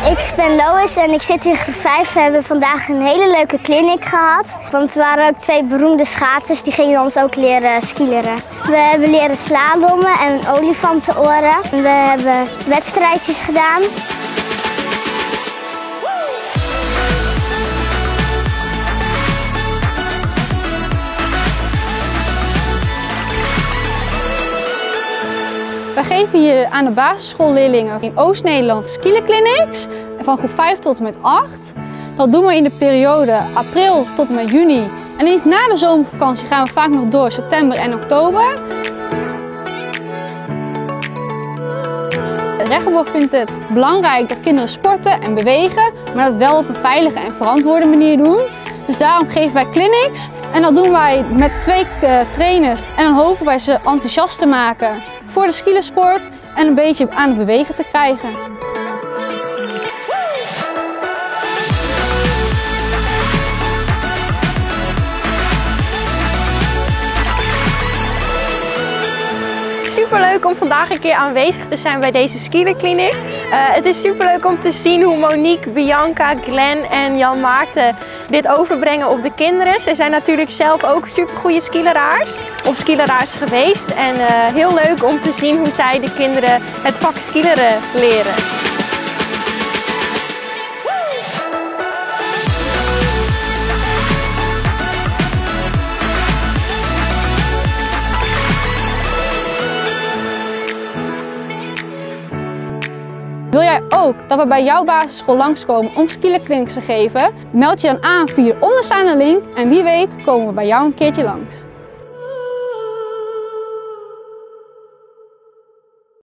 Ik ben Lois en ik zit in groep 5. We hebben vandaag een hele leuke clinic gehad. Want er waren ook 2 beroemde schaatsers die gingen ons ook leren skileren. We hebben leren slalommen en olifantenoren. We hebben wedstrijdjes gedaan. Wij geven hier aan de basisschoolleerlingen in Oost-Nederland skielerclinics van groep 5 tot en met 8. Dat doen we in de periode april tot en met juni. En iets na de zomervakantie gaan we vaak nog door september en oktober. Regenboog vindt het belangrijk dat kinderen sporten en bewegen, maar dat wel op een veilige en verantwoorde manier doen. Dus daarom geven wij clinics en dat doen wij met 2 trainers. En dan hopen wij ze enthousiast te maken voor de skielersport en een beetje aan het bewegen te krijgen. Superleuk om vandaag een keer aanwezig te zijn bij deze skielerkliniek. Het is superleuk om te zien hoe Monique, Bianca, Glenn en Jan Maarten dit overbrengen op de kinderen. Zij zijn natuurlijk zelf ook supergoeie skileraars of skileraars geweest. En heel leuk om te zien hoe zij de kinderen het vak skileren leren. Wil jij ook dat we bij jouw basisschool langskomen om skielerclinics te geven? Meld je dan aan via de onderstaande link en wie weet komen we bij jou een keertje langs.